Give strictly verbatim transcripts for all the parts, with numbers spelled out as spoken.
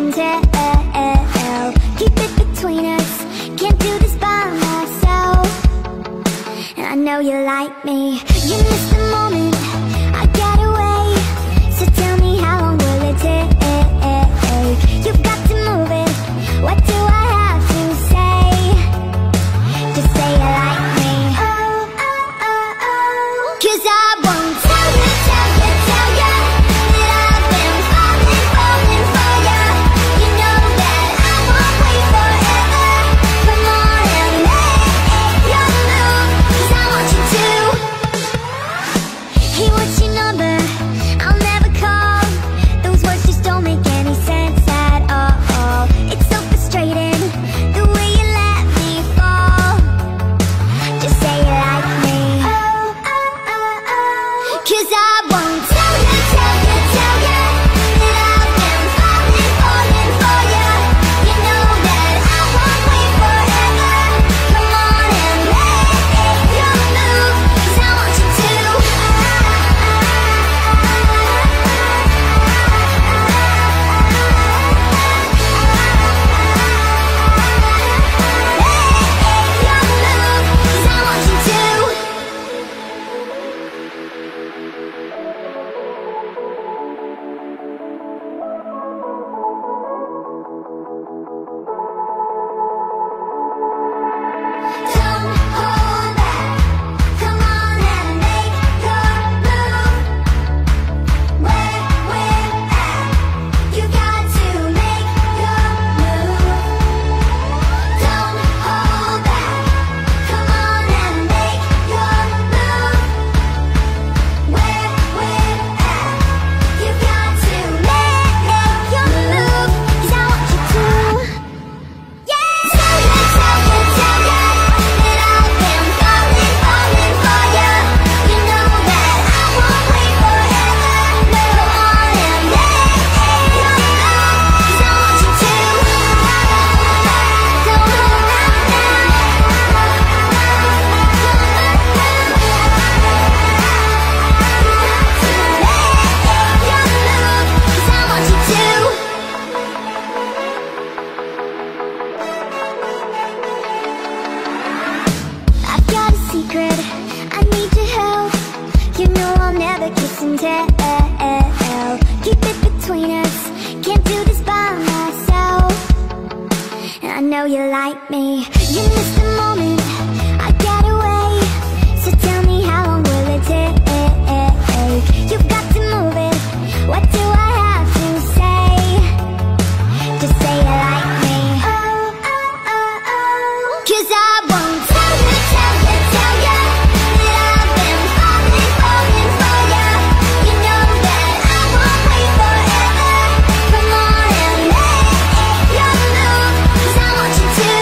and tell. Keep it between us, can't do this by myself. And I know you like me. You missed the moment I got away, so tell me how long will it take? You've got to move it, what do I have to say? Just say you like me. Oh, oh, oh, oh. 'Cause I won't tell you, tell you, tell you that I've been falling, falling for you. You know that I won't wait forever. Come on and make your move, 'cause I want you to. Hey, what's your number? I'll never call. Those words just don't make any sense at all. It's so frustrating the way you let me fall. Just say you like me. Oh, oh, oh, oh. 'Cause I won't tell you, tell you, tell you that I've been falling, falling for you. You know that I won't wait forever. Come on and make your move, 'cause I want you to. I need your help. You know I'll never kiss and tell. Keep it between us, can't do this by myself. And I know you like me. You missed the moment I got away, so tell me how long will it take? You've got to move it, what do I have to say? Just say you like me. Oh, oh, oh, oh. 'Cause I won't tell you, tell you, tell you that I've been falling, falling for you. You know that I won't wait forever. Come on and make your move, 'cause I want you to.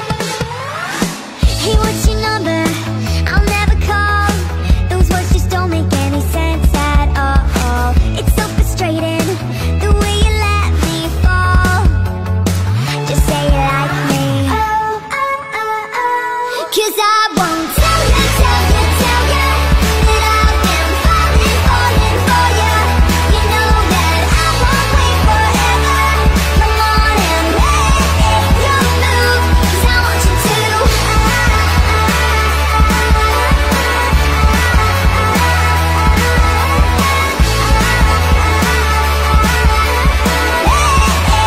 Hey, what's your number? I'll never call. Those words just don't make any sense at all. It's so frustrating the way you let me fall. Just say you like me. Oh, oh, oh, oh. 'Cause I won't tell you, tell you, tell you that I've been falling, falling for you. You know that I won't wait forever. Come on and make your move, 'cause I want you to.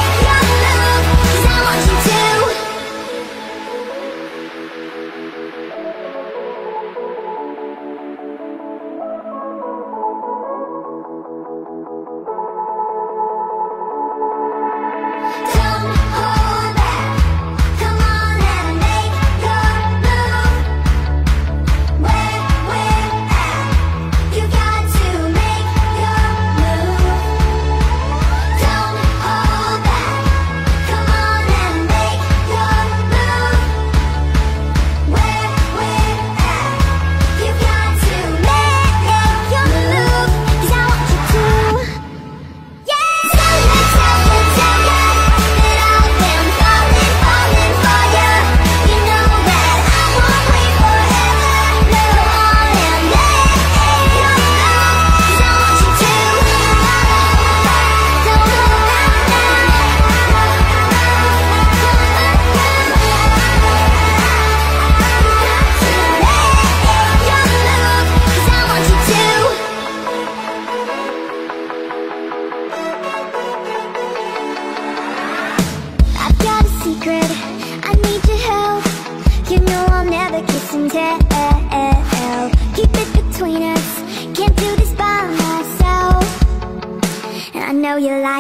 Make your move, 'cause I want you to.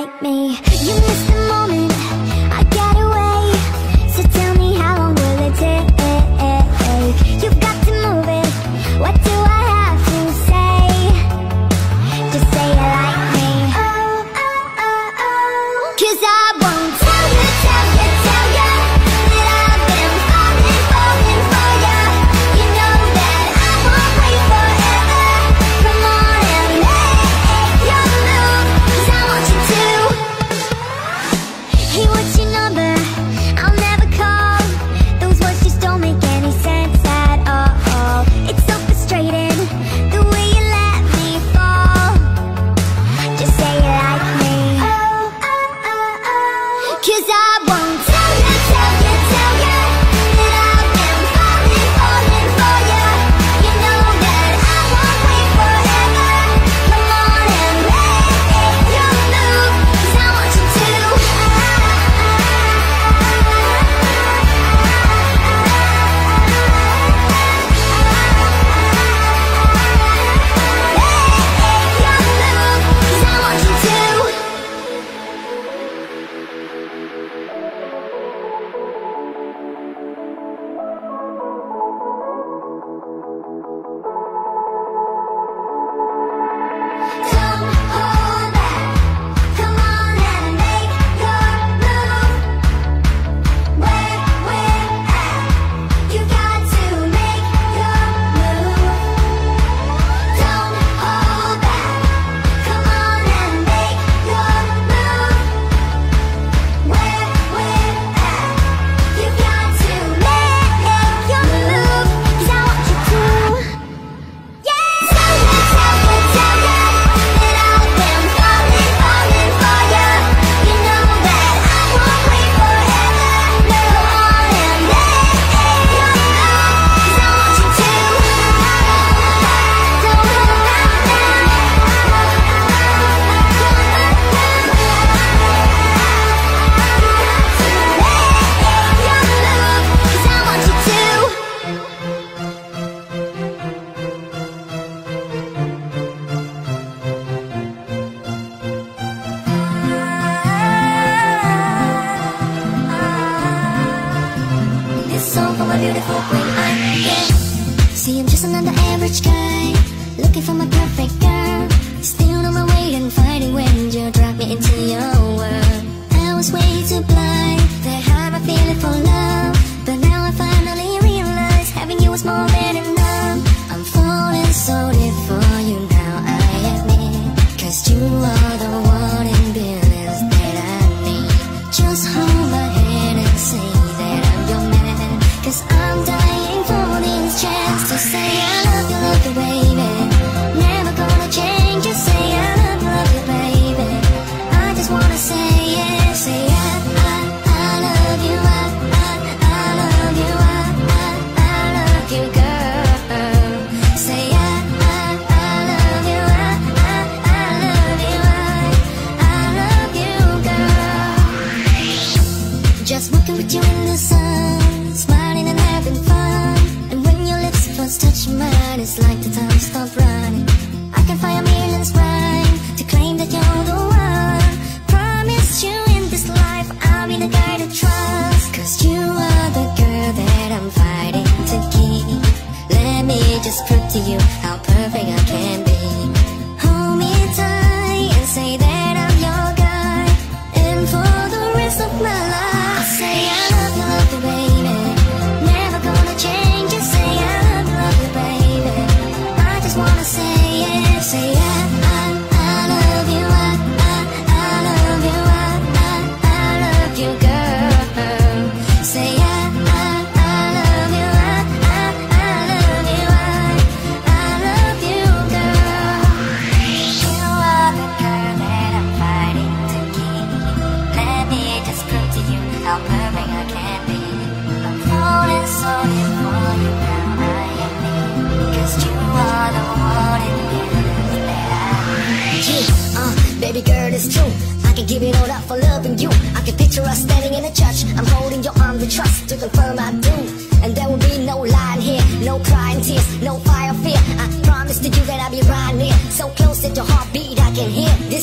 like me. You missed the moment I got away, so tell me how long will it take? You've got to move it, what do I have to say? Just say you like me. Oh, oh, oh, oh. Cause I won't tell you, tell you, tell you that I've been falling, falling for you. You know that I won't wait forever. Come on and make your move, cause I want you to. Hey, what's your number? I'll never call. Those words just don't make any sense at all. It's so frustrating, the way you let me fall. Just say you like me. Oh, oh, oh, oh. Cause I won't tell you, tell you, tell you that I've been falling, falling for you. You know that I won't wait forever. Come on and make your move, cause I want you to. Beautiful queen, I'm yeah. See, I'm just another average guy, looking for my perfect girl. Still on my way and fighting when you drop me into your world. I was way too blind to hide my feeling for love, but now I finally realize having you was more than enough. I'm falling so deep for you now, I admit, cause you are the one in billions that I need. Just hold my hand and say that I'm your man, cause I'm dying for this chance to say I love you, love you, baby. Never gonna change, just say I love you, love you, baby. I just wanna say it, say I, I, I love you, I, I, I love you, I, I, I love you, girl. Say I, I, I love you, I, I, I love you, I, I love you, girl. Just walking with you in the sun, smiling and having fun. And when your lips first touch mine, it's like the time stopped running. I can find a million's rhyme to claim that you're the one. Promise you in this life I'll be the guy to trust, cause you are the girl that I'm fighting to keep. Let me just prove to you how perfect I can be. Hold me tight and say that I'm your guy, and for the rest of my life I'll say I love you, love you, baby. Never gonna change, just say I love you, love you, baby. I just wanna say it, say I, I, I love you, I, I, I love you, I, I, I love you, girl. Say I, I, I love you, I, I, I love you, I, I love you, girl. You are the girl that I'm fighting to keep. Let me just prove to you how perfect I can be. I'm falling so deep for you now, I admit, cause you are the one in millions that I need. Yeah, uh, baby girl, it's true, I can give it all up for loving you. I can picture us standing in a church, I'm holding your arm with trust to confirm I do. And there will be no lying here, no crying tears, no fire fear. I promise to you that I'll be right near, so close that your heartbeat I can hear. This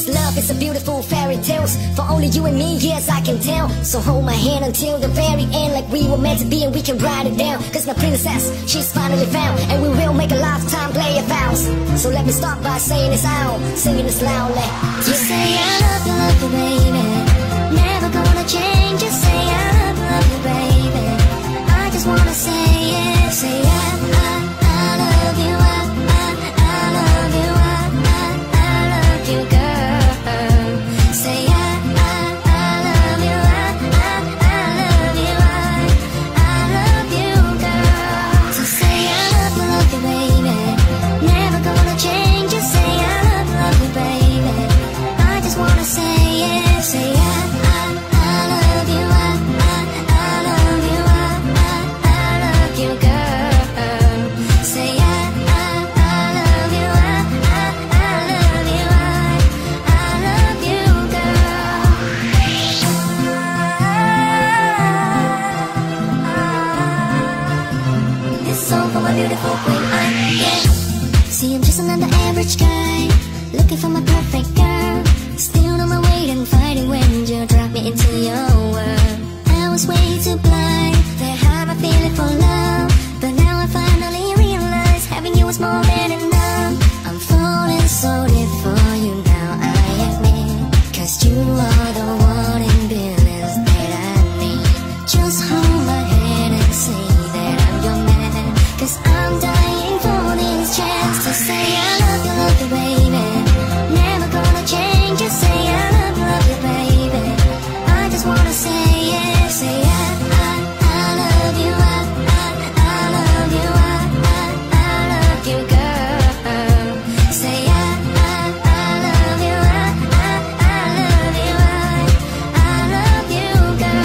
This love is a beautiful fairy tale, for only you and me, yes I can tell. So hold my hand until the very end, like we were meant to be, and we can write it down. Cause my princess, she's finally found, and we will make a lifetime play of vows. So let me start by saying this out, singing this loudly. You say I love you, love you, baby. Never gonna change. You say I love you, love you, baby. I just wanna say it. Say I, I, I love you, I, I, I love you, I, I, I love you, girl. Say I, I, I love you, I, I, I love you, I, I love you, girl. So say I love you, love you, baby. Never gonna change. You say I love you, love you, baby. I just wanna say it. Say I, I, I love you, I, I, I love you, I, I, I love you, girl. Say I, I, I love you, I, I, I love you, I, I love you, girl. This song for my beautiful queen, I, yeah. See, I'm just another average guy, looking for my perfect girl. Still on my way and fighting when you drop me into your world. I was way too blind to have a feeling for love, but now I finally realize having you was more than enough. I'm falling so deep for you now, I admit, cause you are the one in billions that I need. Just hold my hand and say that I'm your man, cause I'm dying for this chance to say I love you, love you, baby. Never gonna change. You say I love you, love you, baby. I just wanna say it. Say I, I, I love you, I, I, I love you, I, I, I love you, girl. Say I, I, I love you, I, I, I love you, I, I love you,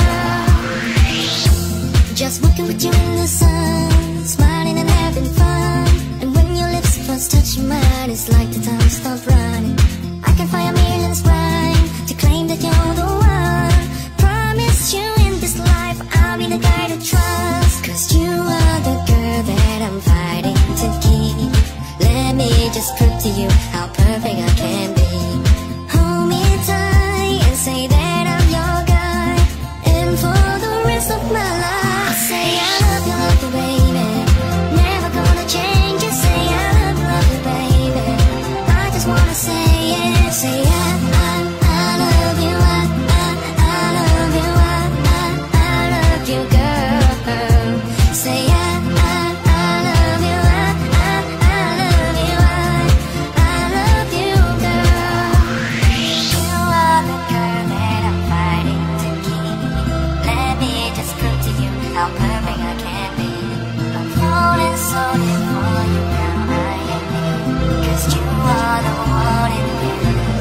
girl. Just walking with you in the sun, smiling and having fun. And when your lips first touch mine, it's like the time stopped running. I can find a million's rhyme to claim that you're the one. Promise you in this life I'll be the guy to trust, cause you are the girl that I'm fighting to keep. Let me just prove to you how perfect I can be. Hold me tight and say that I'm your guy, and for the rest of my life I say I love you, love you, baby. Never gonna change. You say I love you, love you, baby. I just wanna say it. Say I, I, I love you, I, I, I love you, I, I, I love you, girl. Say I, I, I love you, I, I, I love you, I, I love you, girl. You are the girl that I'm fighting to keep. Let me just prove to you how perfect I can be. I'm falling so deep for you now, I admit, cause you are the one in me.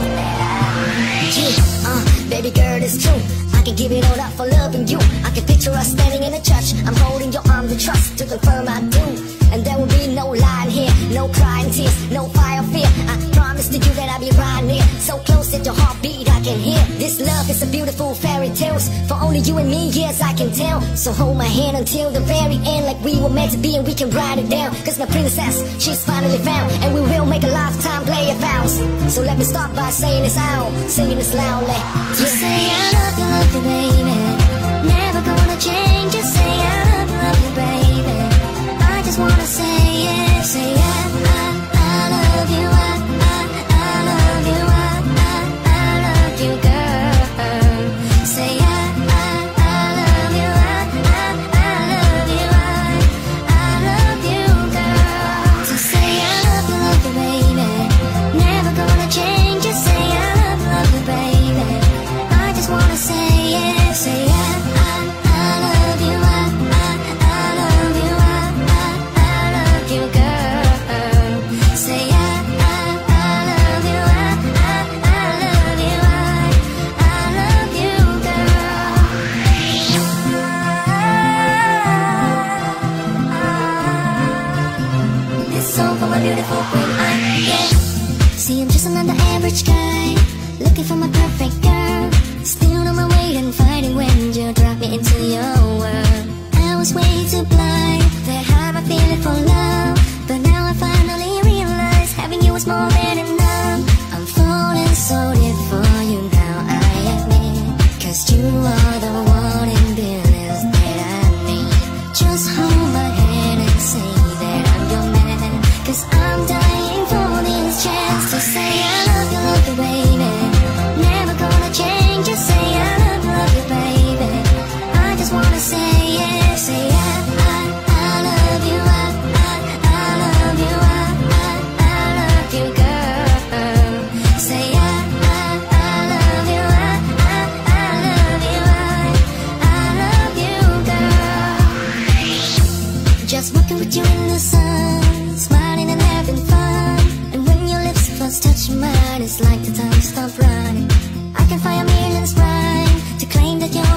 Yeah, uh, baby girl, it's true. I can give it all up for loving you. I can picture us standing in a church. I'm holding your arm to trust, to confirm I do. And there will be no lying here, no crying tears, no fire of fear. I promise to you that I'll be right near, so close that your heartbeat I can hear. This love is a beautiful fairy tale, for only you and me, yes I can tell. So hold my hand until the very end, like we were meant to be, and we can write it down. Cause my princess, she's finally found, and we will make a lifetime play of vows. So let me start by saying this out, singing this loudly. You say I love you, love you, baby. Never gonna change. You say I love you, love you, baby. I just wanna say it. Say I, I, I love you, I, I, I love you, I, I, I love you, girl. Say I, I, I love you, I, I, I love you, I, I love you, girl. So say I love you, love you, baby. Never gonna change. You say I love you, love you, baby. I just wanna say it. Say I, I, I love you, I, I, I love you, I, I, I love you, girl. Say I, I, I love you, I, I, I love you, I, I love you, girl. This song for my beautiful queen, I, yeah. See, I'm just another average guy, looking for my perfect girl. Still on my way and fighting when you drop me into your world. I was way too blind to have a feeling for love, but now I finally realize having you was more than enough. I'm falling so deep are the one in billions that I need. Just hold my hand and say that I'm your man, 'cause I'm dying for this chance to say I love you, love you, baby. Never gonna change, just say I love you, love you, baby. I just wanna say yeah, say I, I, I love you, I, I, I love you, I, I, I love you, girl. Say I, I, I love you, I, I, I love you, I, I love you, girl. Just walking with you in the sun, smiling and having fun. And when your lips first touch mine, it's like the time stopped running. I can find a million's rhyme to claim that you're